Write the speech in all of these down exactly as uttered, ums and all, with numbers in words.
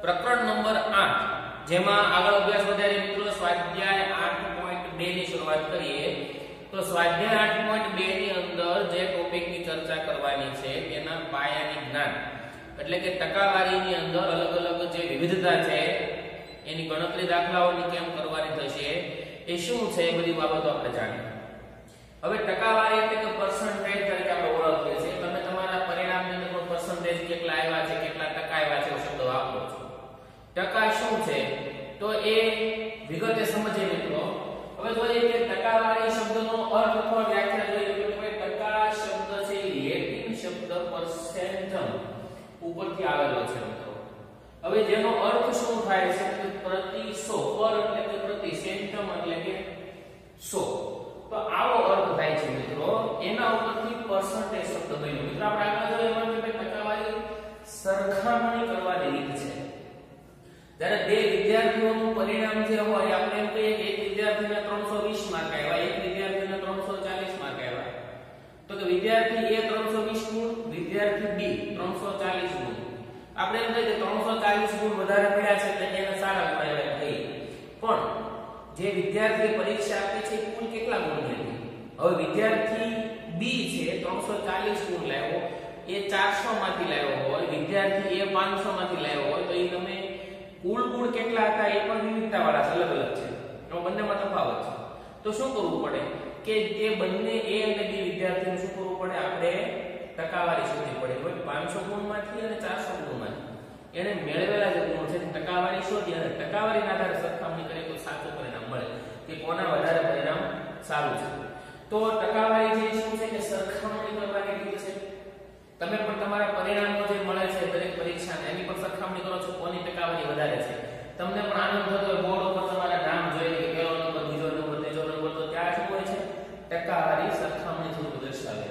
પ્રકરણ નંબર આઠ જેમાં આગળ અભ્યાસ વધારે મિત્રો સ્વાધ્યાય આઠ પોઈન્ટ બે ની શરૂઆત કરીએ તો સ્વાધ્યાય આઠ પોઈન્ટ બે ની અંદર જે ટોપિક ની ચર્ચા કરવાની છે તેના પાયાની જ્ઞાન એટલે કે ટકાવારીની અંદર અલગ અલગ જે વિવિધતા છે એની ગણતરી દાખલાઓની કેમ કરવાની થશે એ શું છે એ બધી બાબતો આપણે જાણીએ। હવે ટકાવારી એટલે કે પર્સન્ટેજ તરીકે આપણે ઓળખીએ છીએ। તમે તમારા પરિણામની અંદર પણ પર્સન્ટેજ કેટલા આવ્યા છે કેટલા ટકા આવ્યા છે એ શબ્દ વાપરો છો। ટકા શું છે તો એ વિગતે સમજીએ મિત્રો। હવે જોઈએ કે ટકાવારી શબ્દનો અર્થ અથવા વ્યાખ્યા જોઈએ તો કે ટકા શબ્દ છે લેટિન શબ્દ પરસેન્ટમ ઉપરથી આવેલો છે મિત્રો। હવે જેનો અર્થ શું થાય છે કે પ્રતિ સો, પર એટલે કે પ્રતિ, સેન્ટમ એટલે કે સો, તો આવો અર્થ થાય છે મિત્રો। એના ઉપરથી પર્સન્ટેજ શબ્દ બન્યો મિત્રો। આપણે આગળ જોઈએ એમાં કે ટકાવારી સરખામણી કરવાની રીત છે। જ્યારે બે વિદ્યાર્થીઓનું પરિણામ જે હોય આપણે એમ કહીએ કે એક વિદ્યાર્થીને ત્રણસો વીસ માર્ક આવ્યા, એક વિદ્યાર્થીને ત્રણસો ચાલીસ માર્ક આવ્યા, તો કે વિદ્યાર્થી એ ત્રણસો વીસ ગુણ, વિદ્યાર્થી બી ત્રણસો ચાલીસ ગુણ। આપણે એમ કહીએ કે ત્રણસો ચાલીસ ગુણ વધારે મળ્યા છે એટલે એને સારા ગુણ આવ્યા થઈ, પણ જે વિદ્યાર્થીએ પરીક્ષા આપી છે કુલ કેટલા ગુણ મેળવ્યા? હવે વિદ્યાર્થી બી છે ત્રણસો ચાલીસ ગુણ લાવ્યો, એ ચારસો માંથી લાવ્યો હોય, વિદ્યાર્થી એ પાંચસો માંથી લાવ્યો હોય, તો એ તમે કુલ ગુણ કેટલા હતા એ પણ વિવિધતા વાળા અલગ અલગ છે, તો બંનેમાં તફાવત છે। તો શું કરવું પડે કે જે બંને એ અને બી વિદ્યાર્થીને શું કરવું પડે? આપણે ટકાવારી શોધવી પડે। એટલે પાંચસો ગુણમાંથી અને ચારસો ગુણમાંથી એને મેળવેલા જે ગુણ છે ટકાવારી શોધી અને ટકાવારીના આધારે સરખામણી કરીએ તો સાચું પરિણામ મળે કે કોના વધારે પરિણામ સારું છે। તો ટકાવારી જે શું છે કે સરખામણી કરવાની રીત છે। તમે પણ તમારા પરિણામો જે મળે છે દરેક પરીક્ષાને એની પણ સરખામણી કરો છો કોની ટકાવારી વધારે છે। તમને પણ આનંદ થતો હોય બોર્ડ ઉપર તમારા નામ જોઈને કે પહેલો નંબર, બીજો નંબર, ત્રીજો નંબર, તો ત્યાં શું હોય છે? ટકાવારી સરખામણી થતું દર્શાવે।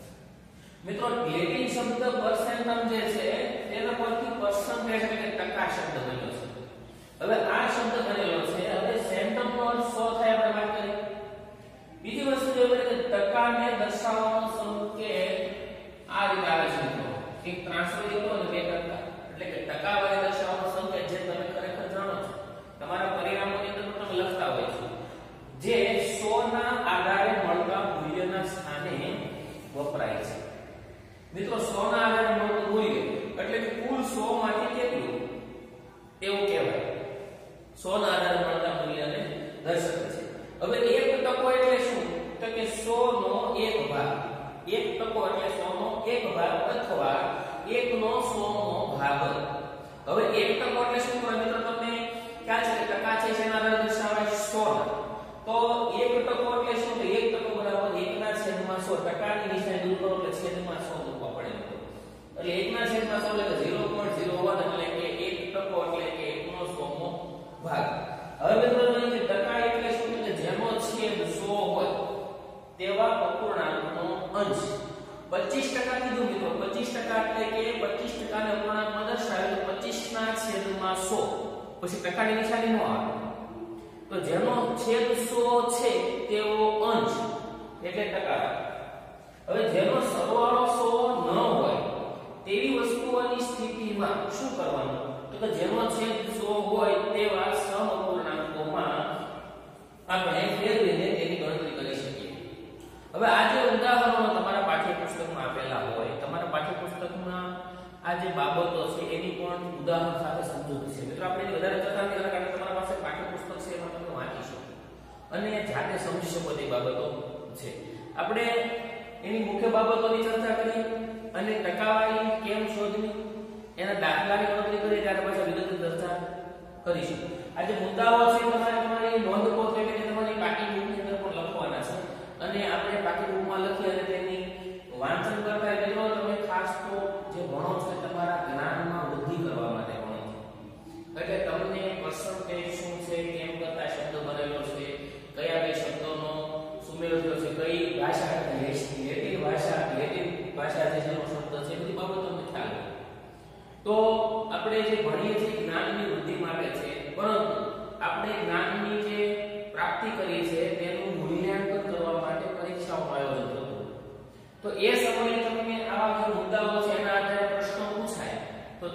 મિત્રો લેટિન શબ્દ પરસેન્ટમ જે છે એના પરથી પર્સન્ટેજ એટલે કે ટકા શબ્દ બન્યો છે। હવે આ શબ્દ બનેલો છે, હવે સેન્ટમ નો અર્થ સો થાય આપણે વાત કરીએ। બીજી વસ્તુ એ છે કે ટકાને દર્શાવવાનો સંકેત આ રીતે આવે છે મિત્રો, એક ત્રાંસી હતો અને બે ટકા, એટલે કે ટકાવારી દર્શાવવાનો સંકેત જે તમે ખરેખર જાણો છો તમારા પરિણામોની અંદર તમે લખતા હોય છો, જે સો ના આધારે મળતા મૂલ્યના સ્થાને વપરાય છે। મિત્રો સો ના આધારે મળતું મૂલ્ય એટલે કે કુલ સો માંથી કેટલું એવું કહેવાય, સો ના આધારે મળતા મૂલ્યને દર્શાવે છે। હવે એક ટકો એટલે શું તો કે સો નો એક ભાગ, એક ટકો એટલે સો નો એક ભાગ અથવા એક નો સો નો ભાગ। હવે એક ટકો એટલે શું કરે મિત્રો તમને ખ્યાલ છે કે ટકા છે જેના આધારે દર્શાવાય સો ના, તો એક ટકો એટલે શું તો એક ટકો બરાબર એક ના છેદમાં સો, ટકાની નિશાની દૂર કરો એટલે છેદમાં સો મૂકવા પડે એટલે એક ના છેદમાં સો એટલે ઝીરો પોઈન્ટ ઝીરો વન એટલે કે એક ટકો એટલે કે એક નો સો મો ભાગ। હવે મિત્રો જોઈએ કે ટકા એટલે શું કે જેનો છેદ સો હોય તેવા અપૂર્ણાંકનો અંશ। પચીસ ટકા કીધું મિત્રો, પચીસ ટકા એટલે કે પચીસ ટકા ને અપૂર્ણાંકમાં દર્શાવે તો પચીસ ના છેદમાં સો, પછી ટકાની નિશાની નો આવે, તો જેનો છેદ સો છે તેવો અંશ એટલે ટકા। હવે જેનો સરવાળો સો ન હોય તેવી વસ્તુઓની સ્થિતિમાં શું કરવાનું તો કે જેનો છેદ સો હોય તેવા સમઅપૂર્ણાંકોમાં આપણે ફેરવીને તેની ગણતરી કરી શકીએ। હવે આ જે ઉદાહરણો તમારા પાઠ્યપુસ્તકમાં આપેલા હોય, તમારા પાઠ્યપુસ્તકમાં આ જે બાબતો છે એની પણ ઉદાહરણ સાથે સમજૂત છે મિત્રો। આપણે એની વધારે ચર્ચા નહીં કરીએ કારણ કે તમારા પાસે પાઠ્યપુસ્તક છે એમાં તમે વાંચી શકો અને જાતે સમજી શકો તે બાબતો છે। આપણે એની મુખ્ય બાબતોની ચર્ચા કરી અને ટકાવારી કેમ શોધવી એના દાખલાની ગણતરી કરી ત્યાર પછી વિગતની ચર્ચા કરીશું। આ જે મુદ્દાઓ છે તમારે તમારી નોંધપોથ એટલે કે તમારી પાઠ્યપુસ્તકની અંદર પણ લખવાના છે અને આપણે પાઠ્યપુસ્તકમાં લખી અને તેની વાંચન કરતા મિત્રો તમે ખાસ તો જે ભણો છો તમારા જ્ઞાનમાં વૃદ્ધિ કરવા માટે ભણો છો, એટલે તમને પર્સન્ટેજ શું છે, કેમ કરતા શબ્દ બનેલો છે, કયા બે શબ્દોનો સુમેળ થયો છે, કઈ ભાષા લેટિન ભાષા લેટિન ભાષા જે જેનો શબ્દ છે બધી બાબતો તમને ખ્યાલ હોય તો આપણે જે ભણીએ છીએ જ્ઞાનની વૃદ્ધિ માટે છે, પરંતુ આપણે જ્ઞાનની જે પ્રાપ્તિ કરીએ છીએ તેનું મૂલ્યાંકન કરવા માટે પરીક્ષાઓનું આયોજન થતું, તો એ સમયે તમને આવા જે મુદ્દાઓ છે એના આધારે પ્રશ્નો પૂછાય તો તમને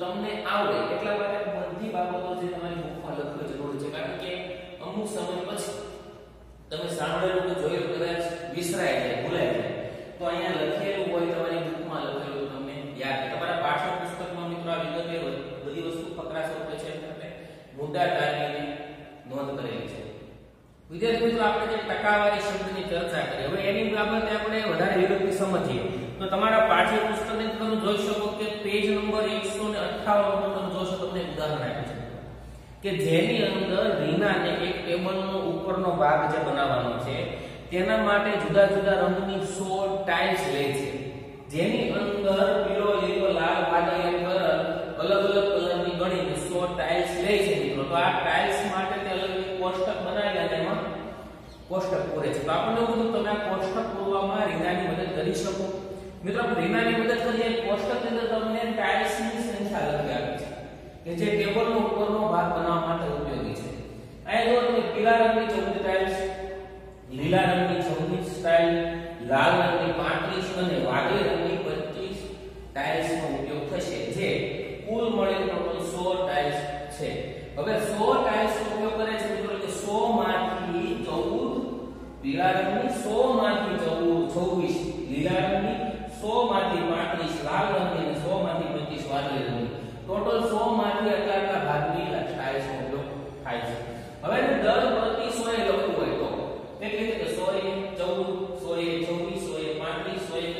આવડે એટલા માટે બધી બાબતો જે તમારી બુકમાં લખવી જરૂરી છે, કારણ કે અમુક સમય પછી તમે સાંભળેલું કે જોયેલું કદાચ વિસરાય જાય, ભૂલાય જાય, તો અહીંયા લખેલું હોય તમારી બુકમાં લખેલું તમને યાદ રહે. તમારા પાઠ્યપુસ્તકમાં મિત્રો આ વિગતે બધી વસ્તુ ફકરા સ્વરૂપે છે એટલે મુદ્દા ટાળીને નોંધ કરેલી છે. વિદ્યાર્થી મિત્રો આપણે જે ટકાવારી શબ્દની ચર્ચા કરી, હવે એની બાબતે આપણે વધારે વિગતથી સમજીએ તો તમારા પાઠ્યપુસ્તકને તમે જોઈ શકો કે પેજ નંબર એકસો અઠ્ઠાવન પર તમે જોશો, તમને એક ઉદાહરણ આપ્યું છે કે જેની અંદર રીનાને એક ટેબલનો ઉપરનો ભાગ જે બનાવવાનો છે તેના માટે જુદા જુદા રંગની સો ટાઇલ્સ લે છે, જેની અંદર પીળો, લીલો, લાલ, વાદળી એમ અલગ અલગ કલરની ગણીને સો ટાઇલ્સ લે છે મિત્રો. તો આ ટાઇલ્સ માટે તે અલગ અલગ કોષ્ટક બનાવ્યા અને એમાં કોષ્ટક પૂરે છે. તો આપણને બધું તમે આ કોષ્ટક પૂરવામાં રીનાની મદદ કરી શકો મિત્રો. રીનાની મદદ કરીએ કોષ્ટકની અંદર તમને ટાઇલ્સની સંખ્યા લખી આપી છે કે જે ટેબલનો ઉપરનો ભાગ બનાવવા માટે ઉપયોગી છે. અહીંયા જો તમે પીળા રંગની ચૌદ ટાઇલ્સ, લીલા રંગની છવ્વીસ ટાઇલ, લાલ રંગની પાંત્રીસ અને વાદળી રંગની પચીસ ટાઇલ્સનો ઉપયોગ થશે, જે કુલ મળીને ટોટલ સો ટાઇલ્સ છે. હવે સો ટાઇલ્સનો ઉપયોગ કરે છે મિત્રો કે સો માંથી ચૌદ પીળા રંગની, સો માંથી ચૌદ છવ્વીસ લીલા રંગની, સો માંથી પાંત્રીસ લાલ રંગની અને સો માંથી પચીસ વાદળી રંગની, ટોટલ સો માંથી આટલા આટલા ભાગની ટાઇલ્સનો ઉપયોગ થાય છે. હવે દર પ્રતિ સો એ લખવું હોય તો એટલે કે સો એ ચૌદ, સો એ છવ્વીસ, સો એ પાંત્રીસ, સો એ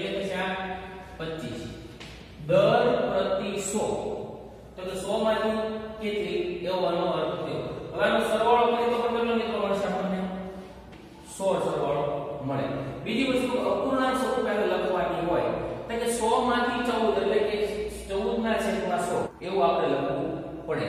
પચીસ, દર પ્રતિ સો, તો કે સો માંથી કેટલી એવો આનો અર્થ થયો. હવે આનો સરવાળો કરીએ તો કેટલો મિત્રો મળશે આપણને? સો સરવાળો મળે. બીજી વસ્તુ અપૂર્ણાંક સ્વરૂપે લખવાની હોય તો કે સો માંથી ચૌદ એટલે કે ચૌદ ના છેદમાં સો એવું આપણે લખવું પડે.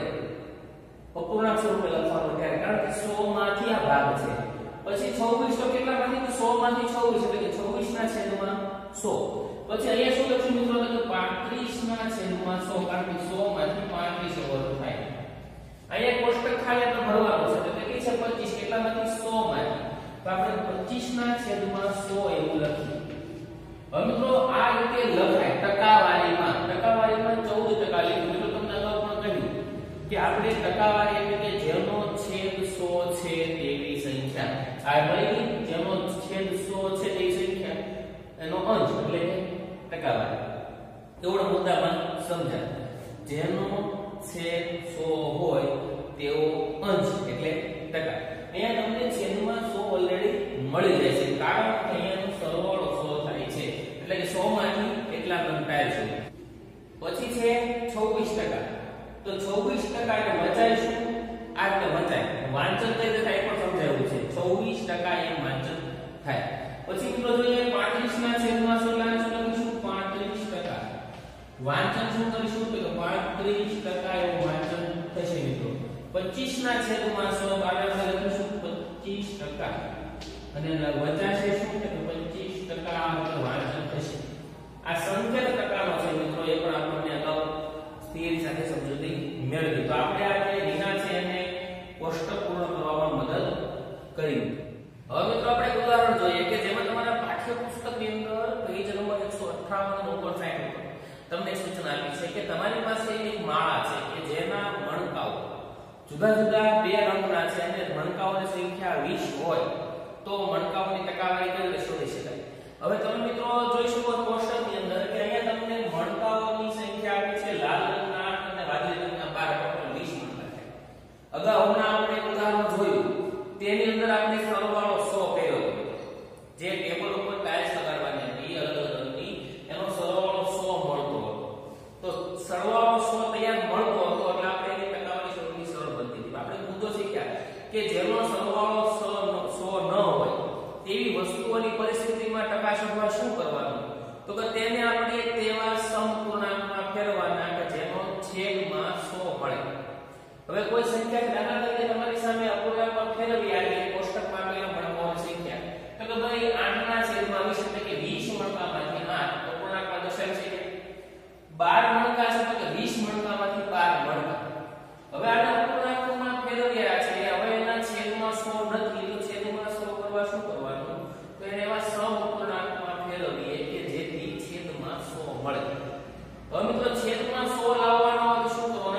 અપૂર્ણાંક સ્વરૂપે લખવાનું ત્યારે, કારણ કે સો માંથી આ ભાગ છે. પછી છવ્વીસ તો કેટલા માંથી? સો માંથી છવ્વીસ એટલે કે છવ્વીસ ના છેદમાં સો. પછી અહીંયા શું લખ્યું મિત્રો? તો પાંત્રીસ ના છેદમાં સો, કારણ કે સો માંથી પાંત્રીસ વર્ગ થાય. અહીંયા કોષ્ટક ખાલી આપણે ભરવાનું છે, એટલે કે છે પચીસ, કેટલામાંથી? સો માંથી. તો આપણે પચીસ ના છેદમાં સો એવું લખીએ. હવે મિત્રો આ રીતે લખાય ટકાવારીમાં. ટકાવારીમાં ચૌદ ટકા લખ્યું. મિત્રો તમને અગાઉ પણ કહ્યું કે આપણે ટકાવારી એટલે કે જેનો છેદ સો છે તેવી સંખ્યા. આ મળી જેનો છેદ સો છે તેવી સંખ્યા એનો અંશ એટલે કે ટકાવારી. એવડો મુદ્દામાં સમજાય. જેનો છેદ સો હોય તેવો અંશ એટલે ટકા. અહીંયા તમને છેદમાં સો ઓલરેડી મળી જશે, કારણ કે અહીંયાનો સરવાળો સો થાય છે એટલે કે સો માંથી એટલા ગણતાય છે. પછી છે છવ્વીસ ટકા. તો છવ્વીસ ટકા એટલે વચાય શું? આ રીતે વચાય. વાંચન કઈ રીતે થાય પણ સમજાવ્યું છે. છવ્વીસ ટકા એમ વાંચન થાય. પછી મિત્રો જોઈએ પાંત્રીસ ના છેદમાં સો એટલે શું લખીશું? પાંત્રીસ ટકા. વાંચન શું કરીશું? તો કે પાંત્રીસ ટકા એવું વાંચન થશે મિત્રો. પચીસ ના છેદમાં સો આપણે લખીશું પચીસ ટકા અને વચાશે શું? કે પચીસ ટકા વાંચન થશે. આ સંકેત ટકાનો છે મિત્રો, એ પણ આપણને અગાઉ સ્થિર સાથે સમજૂતી મેળવી. તો આપણે આ જે રીના છે એને કોષ્ટક પૂર્ણ કરવામાં મદદ કરી. હવે મિત્રો આપણે એક ઉદાહરણ જોઈએ કે જેમાં તમારા પાઠ્યપુસ્તકની અંદર પેજ નંબર એકસો અઠ્ઠાવન અને ઓગણસાઠ ઉપર તમને સૂચના આપી છે કે તમારી પાસે એક માળા છે કે જેના મણકાઓ જુદા જુદા બે રંગના છે અને મણકાઓની સંખ્યા વીસ હોય તો મણકાઓની ટકાવારી કેવી રીતે શોધી શકાય? હવે તમે મિત્રો જોઈ શકો કોષ્ટકની અંદર કે અહીંયા તમને મણકાઓની સંખ્યા આપી છે લાલ રંગના આઠ અને વાદળી રંગના બાર, ટોટલ વીસ મણકા છે. અગાઉના આપણે ઉદાહરણ જોયું તેની અંદર આપણે સરવાળો સો કર્યો, જે ટેબલ ઉપર ટાઇલ્સ લગાડવાની હતી અલગ અલગ રંગની, એનો સરવાળો સો મળતો હતો. તો સરવાળો સો તૈયાર મળતો હતો એટલે આપણે એની ટકાવારી શોધવાની સરળ બનતી હતી. આપણે મુદ્દો શીખ્યા કે જેનો સરવાળો સો ન હોય તેવી વસ્તુઓની પરિસ્થિતિમાં ટકા શોધવા શું કરવાનું? તો કે તેને આપણે તેવા સમપૂર્ણાંકમાં ફેરવવાના કે જેનો છેદમાં સો મળે. હવે કોઈ સંખ્યા દાખલા તરીકે તમારી સામે અપૂર્ણાંકમાં ફેરવી આવી કોષ્ટકમાં આપેલા મણકાઓની સંખ્યા, તો કે ભાઈ આઠ ના છેદમાં વીસ એટલે કે વીસ મણકામાંથી આઠ અપૂર્ણાંકમાં દર્શાવી છે. બાર મણકા છે તો કે વીસ મણકામાંથી બાર મણકા. હવે આને અપૂર્ણાંકમાં ફેરવ્યા છે, હવે એના છેદમાં સો નથી તો છેદમાં સો કરવા શું કરવાનું? તો એને એવા સમઅપૂર્ણાંકમાં ફેરવીએ કે જેથી છેદમાં સો મળે. હવે મિત્રો છેદમાં સો લાવવાનો હોય તો શું કરવાનું?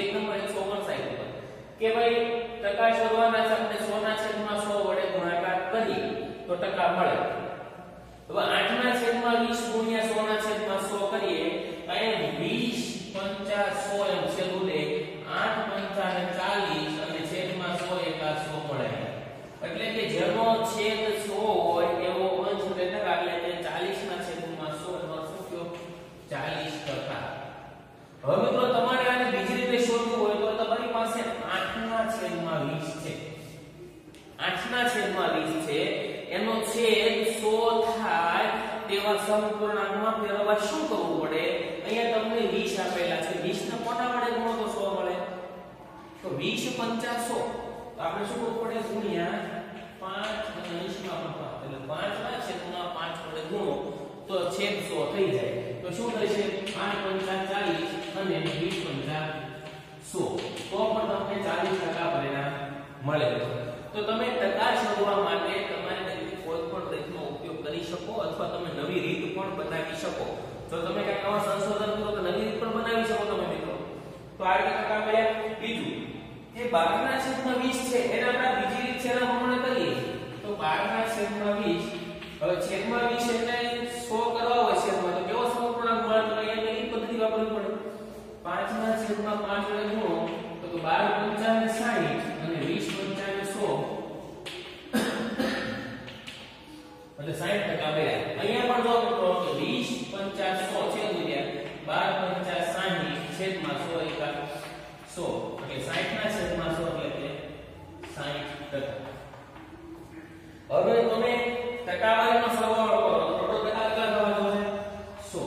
પેજ નંબર એકસો ઓગણસાઠ ઉપર કે ભાઈ ટકા શોધવાના છે, આપણે સો ના છેદમાં સો વડે ગુણાકાર કરીએ તો ટકા મળે. હવે આઠ ના છેદમાં વીસ ગુણ્યા સો ના છેદમાં સો કરીએ અહીંયા વીસ પંચા સો એમ છેદું લે આઠ પંચા ને ચાલીસ અને છેદમાં સો એકા સો મળે. એટલે કે જેનો છેદ સો હોય એવો અંશ ટકા એટલે કે ચાલીસ ના છેદમાં સો એનો શું થયો ચાલીસ ટકા. હવે મિત્રો તમારે આને બીજી રીતે શોધવું હોય તો તમારી પાસે આઠ ના છેદમાં વીસ છે. આઠ ના છેદમાં વીસ છે એનો છેદ સો થાય તેવા સમપૂર્ણાંકમાં ફેરવવા શું કરવું પડે? અહીંયા તમને વીસ આપેલા છે, વીસ ને કોના વડે ગુણો તો સો મળે. તો વીસ પંચા સો તો આપણે શું કરવું પડે? ગુણ્યા પાંચ અને વીસ માં પાંચ એટલે પાંચ ના છેદમાં પાંચ વડે ગુણો તો છેદ સો થઈ જાય. તો શું થશે? આઠ પંચા ચાલીસ અને વીસ પંચા સો તો પણ તમને ચાલીસ ટકા પરિણામ મળે. તો તમે ટકા શોધવા માટે તમારે કોઈ પણ રીતનો ઉપયોગ કરી શકો અથવા તમે નવી રીત પણ બનાવી શકો. જો તમે કંઈક નવા સંશોધન કરો તો નવી રીત પણ બનાવી શકો તમે મિત્રો. તો આ રીતે ટકા મળ્યા. બીજું જે બાર ના છેદમાં વીસ છે એને આપણે બીજી રીત છે એના પ્રમાણે કરીએ તો બાર ના છેદમાં વીસ હવે છેદમાં વીસ એટલે સો કરવા હોય છેદમાં તો કેવો સમપૂર્ણાંક મળે? તો અહીંયા કઈ પદ્ધતિ વાપરવી પડે? પાંચ ના છેદમાં પાંચ વડે ગુણો તો બાર પંચા ને સાઠ અને વીસ પંચા ને સો એટલે સાઠ ટકા મળ્યા. અહીંયા પણ જો કે વીસ પંચા સો છેદ મળ્યા બાર પંચા સાઠ છેદમાં સો એકા સો એટલે સાઠ ના છેદમાં સો એટલે કે સાઠ ટકા. હવે તમે ટકાવારીનો સરવાળો કરો તો ટોટલ ટકા કેટલા થવા જોઈએ? સો.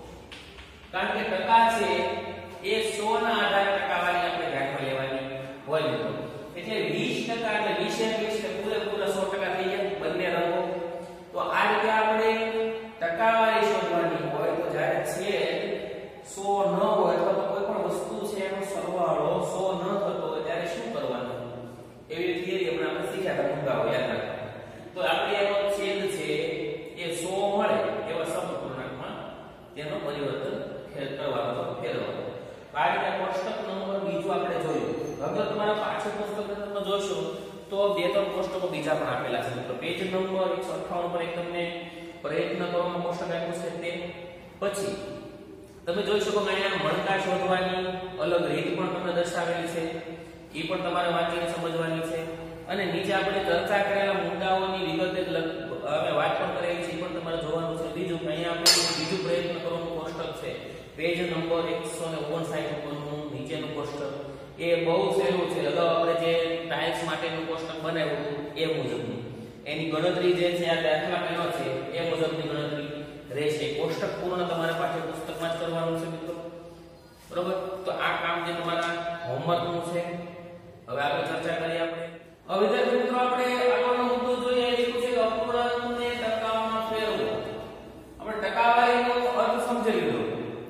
કારણ કે ટકા છે એ સો ના આધારે ટકાવારી આપણે ધ્યાનમાં લેવાની હોય મિત્રો. એટલે વીસ ટકા એટલે વીસ એ વીસ એટલે પૂરેપૂરા સો ટકા થઈ જાય બંને રંગો. તો આ રીતે આપણે ટકાવારી શોધવાની હોય તો જ્યારે છેદ સો ન હોય અથવા તો કોઈ પણ વસ્તુ છે એનો સરવાળો સો ન થતો હોય ત્યારે શું કરવાનું? એવી થિયરી આપણે આપણે શીખ્યા હતા મુદ્દાઓ યાદ રાખો. તો આપણે એનો છેદ છે એ સો મળે એવા સમપૂર્ણાંકમાં તેનો પરિવર્તન કરવાનો ફેરવવાનો. આ રીતે કોષ્ટક નંબર બીજું આપણે જોયું. હવે તમારા પાછળ પુસ્તકમાં જોશો તો બે ત્રણ કોષ્ટકો બીજા પણ આપેલા છે મિત્રો. પેજ નંબર એકસો અઠ્ઠાવન પર એક તમને પ્રયત્ન કરવાનો કોષ્ટક આપ્યું છે તે. પછી તમે જોઈ શકો કે અહીંયા મણકા શોધવાની અલગ રીત પણ તમને દર્શાવેલી છે. એ પણ તમારે વાંચીને સમજવાની છે. અને નીચે આપણે ચર્ચા કરેલા મુદ્દાઓની વિગતે હવે વાત પણ કરેલી છે એ પણ તમારે જોવાનું છે. બીજું અહીંયા આપણે બીજું પ્રયત્ન કરવાનું કોષ્ટક છે પેજ નંબર એકસો ઓગણસાઠ ઉપરનું નીચેનું કોષ્ટક. એ બહુ સહેલું છે. અગાઉ આપણે જે ટાઇલ્સ માટેનું કોષ્ટક બનાવ્યું હતું એ મુજબનું એની ગણતરી જે છે આ દાખલા પહેલો છે એ મુજબની ગણતરી રહેશે. કોષ્ટક પૂર્ણ તમારે પાઠ્ય પુસ્તકમાં જ કરવાનું છે મિત્રો. બરોબર? તો આ કામ જે તમારા હોમવર્કનું છે. હવે આપણે ચર્ચા કરીએ આપણે. હવે વિદ્યાર્થી મિત્રો આપણે આગળનો મુદ્દો જોઈએ એ છે કે અપૂર્ણાંકને ટકામાં ફેરવો. આપણે ટકાવારીનો અર્થ સમજી લીધો.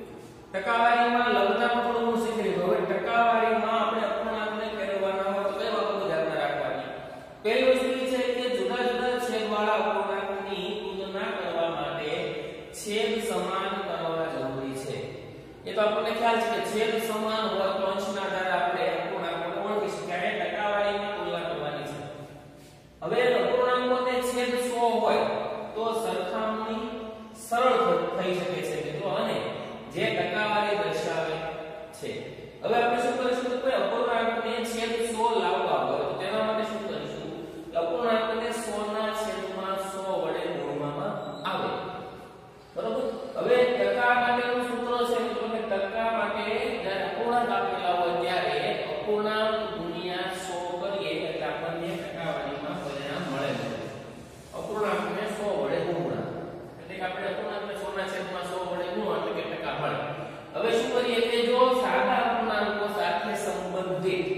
ટકાવારીમાં લઘુત્તમ થોડું શીખી લીધું. હવે ટકાવારીમાં આપણે અપૂર્ણાંકને ફેરવવાના હોય તો કઈ બાબતો ધ્યાનમાં રાખવાની? પહેલી વસ્તુ એ છે કે જુદા જુદા છેદવાળા અપૂર્ણાંકની તુલના કરવા માટે છેદ સમાન કરવા જરૂરી છે. એ તો આપણને ખ્યાલ છે કે છેદ સમાન હોય તો અંશના આધારે આપણે અપૂર્ણાંકોને ઓળખી શકીએ. અને ટકાવારીમાં તુલના કરવાની છે. હવે અપૂર્ણાંકોને છેદ સો હોય તો સરખામણી સરળ થઈ શકે છે મિત્રો અને જે ટકાવારી દર્શાવે છે. હવે આપણે શું કરીશું તો કોઈ અપૂર્ણાંકને છેદ સો લાવવા હોય તો તેના માટે શું કરીશું? અપૂર્ણાંકને સો ના છેદમાં સો વડે ગુણવામાં આવે. બરોબર? હવે ટકા માટેનું સૂત્ર છે મિત્રો કે ટકા માટે જ્યારે અપૂર્ણાંક આપેલા હોય ત્યારે અપૂર્ણાંક ગુણ્યા સો કરીએ એટલે આપણને ટકાવારીમાં પરિણામ મળે છે. અપૂર્ણાંકને સો વડે ગુણવા એટલે કે આપણે અપૂર્ણાંકને સો ના છેદમાં સો વડે ગુણવા એટલે કે ટકા મળે. હવે શું કરીએ કે જો સાદા અપૂર્ણાંકો સાથે સંબંધિત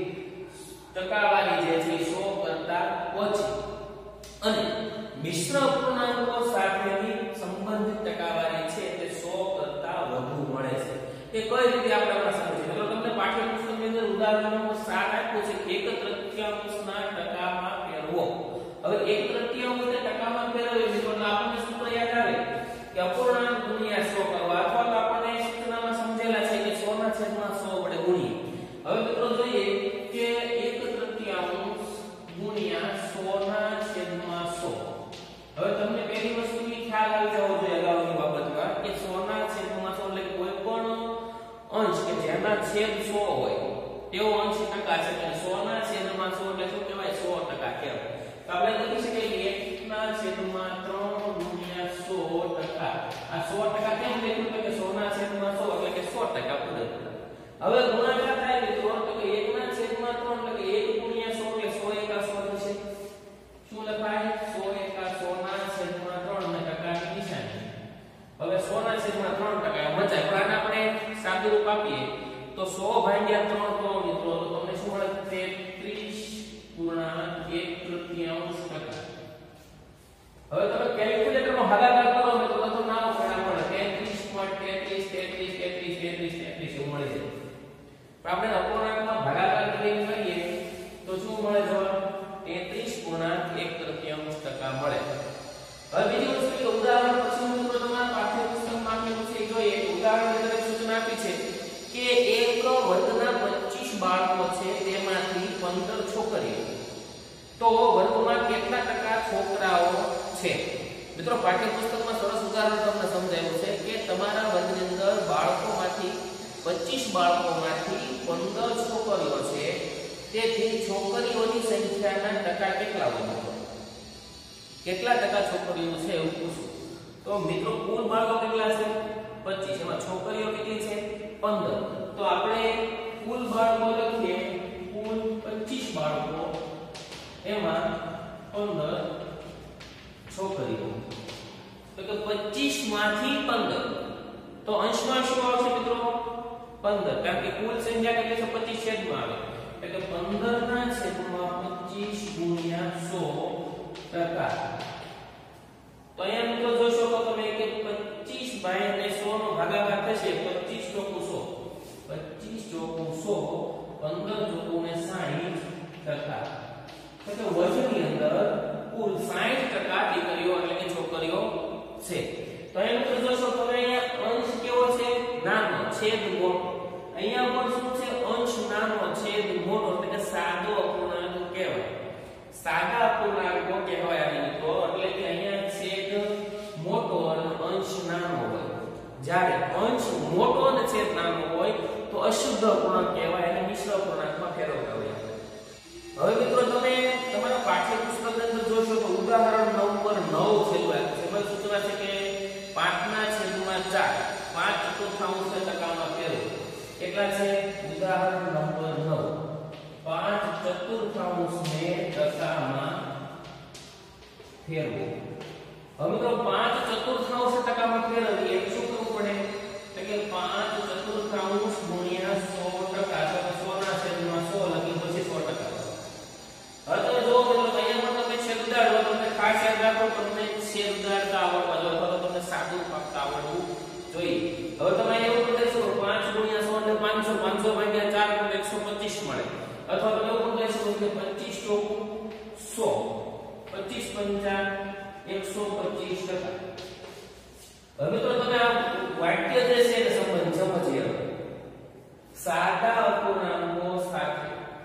ટકાવારી જે છે સો કરતા ઓછી અને મિશ્ર અપૂર્ણાંકો સાથેની સંબંધિત ટકાવારી છે તે સો કરતા વધુ મળે છે. એ કઈ રીતે આપણે આપણે સમજીએ તો તમને પાઠ્યપુસ્તકની અંદર ઉદાહરણનો સાર આપ્યો છે એક તૃતીયાંશના ટકામાં ફેરવો. હવે એક તૃતીયાંશને ટકામાં ફેરવીએ તો આપણને સૂત્ર યાદ આવે કે અપૂર્ણાંક ગુણ્યા સો કરવા અથવા તો આપણને સૂત્રમાં સમજેલા છે કે સો ના છેદમાં સો વડે ગુણીએ. હવે મિત્રો જોઈએ કે એક તૃતીયાંશ ગુણ્યા સો ના છેદમાં સો. હવે તમને પહેલી વસ્તુની ખ્યાલ આવી જવો જોઈએ અગાઉની બાબતમાં કે સો ના છેદમાં સો એટલે કોઈ પણ અંશ કે જેના છેદ સો હોય તેવો અંશ ટકા છે. એટલે સો ના છેદમાં સો એટલે શું કહેવાય? સો ટકા કહેવાય. તો આપણે લખી શકીએ એક ના છેદમાં ત્રણ ગુણ્યા સો ટકા. આ સો ટકા કેમ લખ્યું? કે સો ના છેદમાં સો એટલે કે સો ટકા પૂરેપૂરા. હવે ગુણાકાર થાય મિત્રો તો કે એક ના છેદમાં ત્રણ એટલે કે એક ગુણ્યા સો એટલે સો એકા સો થશે. શું લખાય? સો એકા સો ના છેદમાં ત્રણ ને ટકાની નિશાની. હવે સો ના છેદમાં ત્રણ ટકા મચાય પણ આપણે સાદું રૂપ આપીએ તો સો ભાગ્યા ત્રણ કરો મિત્રો તો તમને શું મળે? તેત્રીસ પૂર્ણાંક એક તૃતીયાંશ ટકા. હવે તમે કેલ્ક્યુલેટરમાં ભાગાકાર કરો મિત્રો તો નામ પરિણામ મળે તેત્રીસ પોઈન્ટ તેત્રીસ તેત્રીસ તેત્રીસ તેત્રીસ તેત્રીસ એવું મળે છે. પણ આપણે અપૂર્ણાંકમાં ભાગાકાર કરીને કરીએ તો શું મળે? જવાબ તેત્રીસ પૂર્ણાંક એક તૃતીયાંશ ટકા મળે. હવે બીજી વસ્તુ કે ઉદાહરણ પછી મિત્રો તમારા પાઠ્યપુસ્તકમાં આપેલું છે જોઈએ ઉદાહરણ અંદર સૂચના આપી છે કે એક વર્ગના પચીસ બાળકો છે તેમાંથી પંદર છોકરીઓ. તો વર્ગમાં કેટલા ટકા છોકરાઓ છે? મિત્રો પાઠ્યપુસ્તકમાં સરસ ઉદાહરણ તમને સમજાવ્યું છે કે તમારા વર્ગની અંદર બાળકોમાંથી પચીસ બાળકોમાંથી પંદર છોકરીઓ છે. તેથી છોકરીઓની સંખ્યાના ટકા કેટલા હોય? કેટલા ટકા છોકરીઓ છે એવું પૂછું તો મિત્રો કુલ બાળકો કેટલા છે? પચીસ. એમાં છોકરીઓ કેટલી છે? પંદર. તો આપણે કુલ બાળકો લખીએ કુલ પચીસ બાળકો એમાં પંદર છોકરીઓ. તો કે પચીસ માંથી પંદર તો અંશમાં શું આવશે મિત્રો? પંદર. કારણ કે કુલ સંખ્યા કેટલી છે? પચીસ છેદમાં આવે એટલે કે પંદર ના છેદમાં પચીસ ગુણ્યા સો ટકા. તો અહીંયા મિત્રો જોશો તો તમે કે પચીસ બાય ને સો નો ભાગાકાર થશે. પચીસ ચોકુ સો પચીસ ચોકુ સો પંદર ચોકુ ને સાઈઠ ટકા. તો વર્ગની અંદર કુલ સાઈઠ ટકા દીકરીઓ એટલે કે છોકરીઓ છે. તો અહીંયા મિત્રો જોશો તમે અહીંયા અંશ કેવો છે? નાનો છેદ મોટો. અહીંયા પણ શું છે? અંશ નાનો છેદ મોટો એટલે કે સાદો અપૂર્ણાંક કહેવાય. સાદા અપૂર્ણાંકો કહેવાય આ મિત્રો. એટલે કે અહીંયા છેદ મોટો અને અંશ નાનો હોય. જ્યારે અંશ મોટો અને છેદ નાનો હોય તો અશુદ્ધ અપૂર્ણાંક કહેવાય અને મિશ્ર અપૂર્ણાંકમાં ફેરવતા હોય. હવે મિત્રો તમે તમારા પાઠ્યપુસ્તકની અંદર જોશો તો ઉદાહરણ નંબર નવ છેલ્લું આપ્યું છે. એમાં સૂચના છે કે પાંચ ના છેદમાં ચાર પાંચ ચતુર્થાંશ ટકામાં ફેરવો. કેટલા છે? ઉદાહરણ નંબર નવ પાંચ ચતુર્થાંશ ને ટકામાં ફેરવો. હવે મિત્રો પાંચ ચતુર્થાંશ ટકામાં ફેરવીએ તો શું કરવું પડે? એટલે કે પાંચ ચતુર્થાંશ ગુણ્યા સો ટકા તો સો ના છેદમાં સો લખી પછી સો ટકા. હવે તમે જો મિત્રો અહીંયા પણ તમે છેદ ઉડાડો તો તમે ખાસ યાદ રાખો તમને છેદ ઉડાડતા આવડવા જોઈએ અથવા તો તમને સાદું આપતા આવડવું જોઈએ. હવે તમે એવું પણ કરી શકો પાંચ ગુણ્યા સો એટલે પાંચસો પાંચસો ભાગ્યા ચાર એટલે એકસો પચીસ મળે. અથવા તમે એવું પણ કરી શકો કે પચીસ ચોકુ સો પચીસ પંચા એકસો પચીસ ટકા. હવે તો તમે આ વાક્ય જે છે એ સંબંધ સમજીએ. સાદા અપૂર્ણાંકો સાથે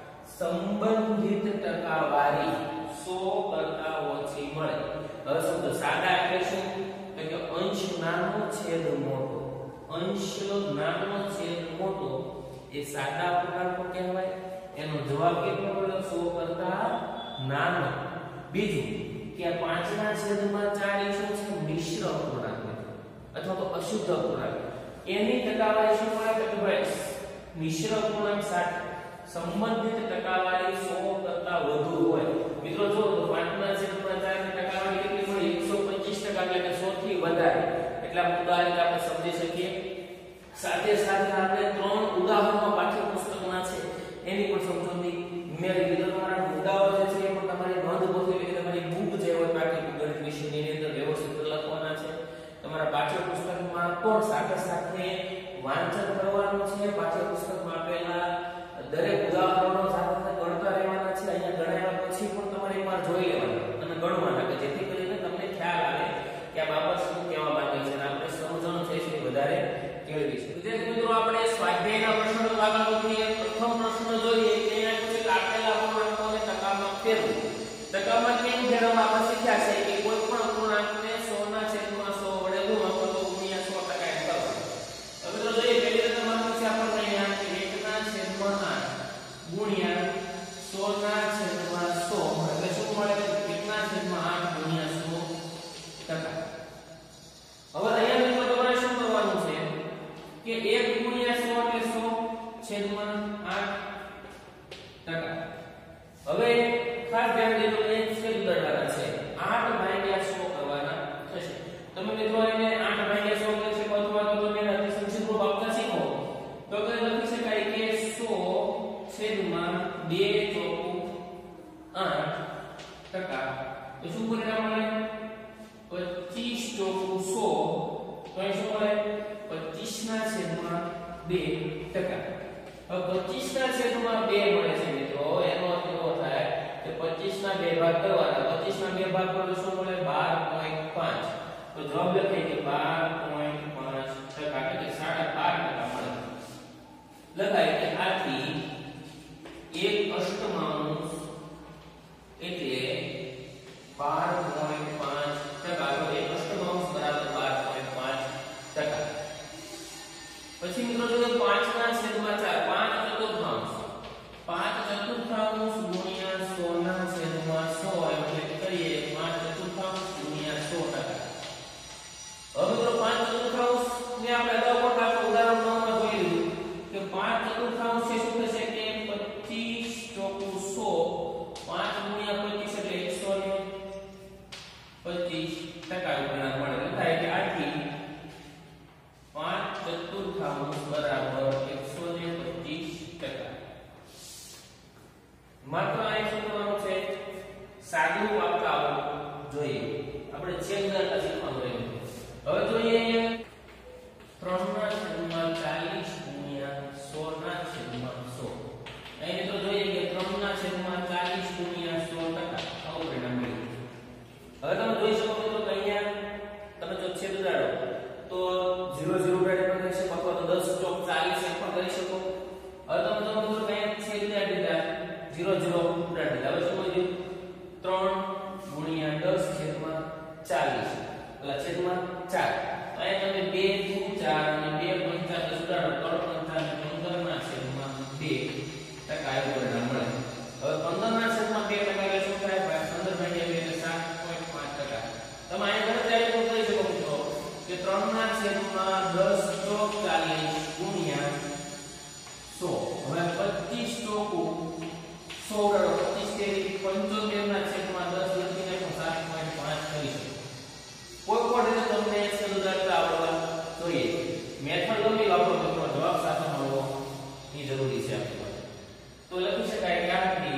સંબંધિત ટકાવારી સો કરતા ઓછી મળે. હવે સમજો સાદા એટલે શું? એટલે કે અંશ નાનો છેદ મોટો. અંશ નાનો છેદ મોટો એ સાદા અપૂર્ણાંકો કહેવાય. એનો જવાબ કેટલો મળ્યો? સો કરતા નાનો. બીજું કે પાંચ ના છેદમાં ચાર એ શું છે? મિશ્ર અપૂર્ણાંક અથવા તો અશુદ્ધ અપૂર્ણાંક. એની ટકાવારી શું મળે? કે ભાઈ મિશ્ર અપૂર્ણાંક સાથે સંબંધિત ટકાવારી સો કરતા વધુ હોય. મિત્રો જો તો પાંચ ના છેદમાં ચાર ની ટકાવારી કેટલી મળી? એકસો પચીસ ટકા એટલે કે સો થી વધારે. એટલા મુદ્દા એટલે આપણે સમજી શકીએ. સાથે સાથે આપણે ત્રણ ઉદાહરણો પાઠ્યપુસ્તકમાં છે એની પણ સમજૂતી મેળવી લીધો. તમારા મુદ્દાઓ જે છે એ પણ તમારી નોંધ ગોઠવી કે તમારી બુક જે હોય પાઠ્યપુસ્તક ગણિત વિષયની અંદર વ્યવસ્થિત લખવાના છે. તમારા પાઠ્યપુસ્તકમાં પણ સાથે સાથે વાંચન કરવાનું છે. પાઠ્યપુસ્તકમાં આપેલા દરેક ઉદાહરણો સાથે ગણતા રહેવાના છે. અહીંયા ગણાવ્યા પછી પણ તમારે એકવાર જોઈ લેવાના અને ગણવાના કે જેથી કરીને તમને ખ્યાલ આવે કે આ બાબત શું કહેવા માંગે છે અને આપણે સમજણ છે એ વધારે કેળવી છે. વિદ્યાર્થી મિત્રો આપણે સ્વાધ્યાયના પ્રશ્નો આગળ વધીએ. પ્રથમ પ્રશ્ન પ્રશ્ન જોઈએ કે અહીંયા પછી આપેલા અપૂર્ણાંકોને ટકામાં ફેરવો. ટકામાં કેમ ફેરવવા આપણે શીખ્યા છે કે કોઈ પણ અપૂર્ણાંકને સો ના છેદમાં સો વડે ગુણો તો ગુણ્યા સો ટકા એમ કરવાનું. હવે તો જોઈએ પહેલી રીતે માનવું છે આપણને અહીંયા કે એક ના છેદમાં આઠ ગુણ્યા સો ના છેદમાં સો એટલે શું મળે એક ના છેદમાં આઠ ગુણ્યા સો ટકા. હવે અહીંયા મિત્રો તમારે શું કરવાનું છે કે એક ગુણ્યા સો એટલે સો છેદમાં આઠ ટકા. હવે ખાસ ધ્યાન દેજો એ છેદ ઉડાડવાના છે આઠ ભાગ્યા સો કરવાના થશે. તમે મિત્રો એને આઠ ભાગ્યા સો કરી શકો અથવા તો તમે એને સંક્ષિપ્ત રૂપ આપતા શીખો તો કે લખી શકાય કે સો છેદમાં બે ચોકુ આઠ ટકા. તો શું પરિણામ મળે પચીસ ચોકુ સો તો અહીં શું મળે પચીસ ના છેદમાં બે ટકા. હવે પચીસ ના છેદમાં બે મળે છે મિત્રો એનો અર્થ એવો થાય કે પચીસ ના બે ભાગ કરવાના. પચીસ ના બે ભાગ કરો તો શું મળે બાર પોઈન્ટ પાંચ. તો જવાબ લખાય કે બાર પોઈન્ટ પાંચ ટકા એટલે કે સાડા બાર ટકા મળે. લખાય કે આથી એક અષ્ટમાંશ એટલે બાર પોઈન્ટ પાંચ ટકા. તો એક અષ્ટમાંશ બરાબર બાર પોઈન્ટ પાંચ ટકા. પછી મિત્રો જો પાંચ ના છેદમાં ચાર પાંચ ચતુર્થાંશ પાંચ ચતુર્થાંશ ગુણ્યા સો ના છેદમાં સો એટલે કરીએ પાંચ ચતુર્થાંશ ગુણ્યા સો ટકા. હવે મિત્રો પાંચ ચતુર્થાંશ ને આપણે અગાઉ પણ આપણે ઉદાહરણ નવ માં જોઈ લીધું કે પાંચ ચતુર્થાંશ છે શું થશે કે પચીસ ચોકુ સો પાંચ ગુણ્યા પચીસ એટલે એકસો પચીસ ટકા પરિણામ મળે. થાય કે આથી પાંચ ચતુર્થાંશ બરાબર એકસો પચીસ ટકા. માત્ર આ શું કરવાનું છે સાદું આપતા આવડવું જોઈએ. આપણે છેદ ઉડાડતા શીખવાનું રહ્યું. હવે જોઈએ ત્રણ ના છેદમાં ચાલીસ ગુણ્યા સો ના છેદમાં સો. અહીં મિત્રો જોઈએ કે ત્રણ ના છેદમાં ચાલીસ ગુણ્યા સો ટકા આવું પરિણામ મળ્યું. હવે તમે જોઈ શકો મિત્રો કે અહીંયા તમે જો છેદ ઉડાડો તો ઝીરો ઝીરો ઉડાડી પણ કરી શકો અથવા તો દસ ચોક ચાલીસ એમ પણ કરી શકો. હવે તમે તમે મિત્રો કઈ છેદ ઉડાડી દીધા ઝીરો ઝીરો ઉડાડી દીધા. હવે શું મળ્યું ત્રણ ગુણ્યા દસ છેદમાં ચાલીસ એટલે છેદમાં ચાર. અહીંયા તમે બે દુ ચાર અને બે પંચા દસ ઉડાડો ત્રણ પંચા અને પંદર ના છેદમાં બે ટકા એવું પરિણામ મળે. હવે પંદર ના છેદમાં બે ટકા એટલે શું થાય પંદર ભાગ્યા બે એટલે સાત પોઈન્ટ પાંચ ટકા. તમે અહીંયા ગણતરી પણ કરી શકો મિત્રો કે ત્રણ ના છેદમાં દસ ચોક ચાલીસ ગુણ્યા સો. હવે પચીસ ચોકુ સો ઉડાડો પચીસ તેરી પંચોતેર ના છેદમાં દસ લખીને પણ સાત પોઈન્ટ પાંચ કરી શકો. કોઈ પણ રીતે તમને છેદ ઉડાડતા આવડવા જોઈએ. મેથડ ગમે વાપરો મિત્રો જવાબ સાથે મળવો એ જરૂરી છે આપણી પાસે. તો લખી શકાય કે આથી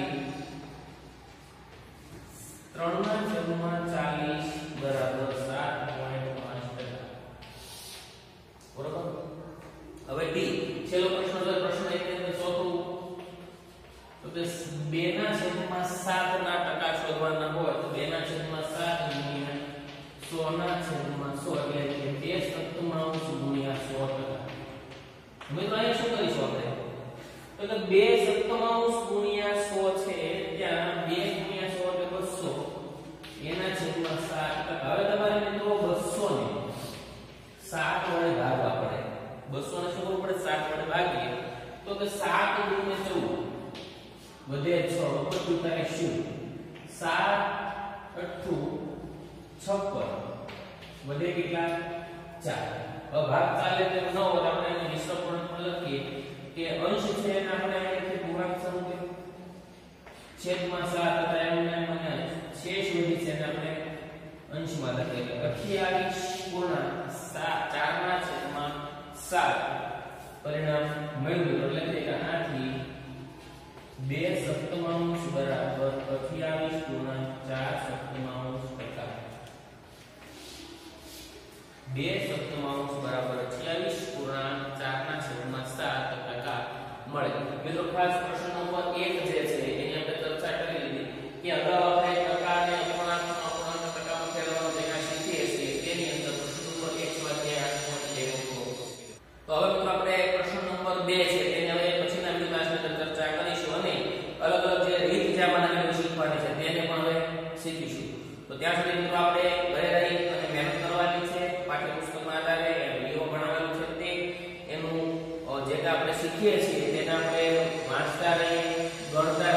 ત્રણ ના છેદમાં ચાલીસ બરાબર સાત પોઈન્ટ પાંચ ટકા. બરોબર. હવે ડી છેલ્લો પ્રશ્ન છે પ્રશ્ન એક ને ચોથું તો કે બે ના છેદમાં સાત ના ટકા શોધવાના હોય તો બે ના છેદમાં સાત ગુણ્યા સો ના છેદમાં સો એટલે કે બે સપ્તમાંશ ગુણ્યા સો ટકા. મિત્રો અહીંયા શું કરીશું આપણે તો કે બે સપ્તમાંશ ગુણ્યા સો છે ત્યાં બે ગુણ્યા સો એટલે બસો એના છેદમાં સાત ટકા. હવે તમારે મિત્રો બસો ને સાત વડે ભાગવા પડે. બસો ને શું કરવું પડે સાત વડે ભાગીએ તો કે સાત ગુણ્યા ચૌદ વધે છ બધું થાય શું સાત અઠ્ઠું છપ્પન વધે કેટલા ચાર. હવે ભાગ ચાલે તો નવ આપણે એને મિશ્ર પૂર્ણાંક લખીએ કે અંશ છે એને આપણે અહીંથી પૂર્ણાંક સ્વરૂપે છેદમાં સાત હતા એમને મને શેષ વધી છે એને આપણે અંશમાં લખીએ એટલે અઠ્યાવીસ પૂર્ણાંક ચાર ના છેદમાં સાત પરિણામ મળ્યું. એટલે કે આથી બે સપ્તમાંશ બરાબર અઠ્યાવીસ પૂર્ણાંક ચાર સપ્તમાંશ ટકા. બે સપ્તમાંશ બરાબર અઠ્યાવીસ પૂર્ણાંક ચાર ના છેદમાં સાત ટકા મળે. મિત્રો ખાસ પ્રશ્ન નંબર એક જે છે એની આપણે ચર્ચા કરી લીધી કે અગાઉ આપણે ટકા અને અપૂર્ણાંક અપૂર્ણાંક ટકામાં ફેરવવાનો જેના શીખીએ છીએ તેની અંદર પ્રશ્ન નંબર એક સ્વાધ્યાય આઠ પોઈન્ટ બે. તો હવે મિત્રો આપણે પ્રશ્ન નંબર બે છે તેને હવે પછીના વિડિયો ક્લાસની અંદર ચર્ચા શીખીએ છીએ તેને આપણે વાંચતા રહીએ, ગણતા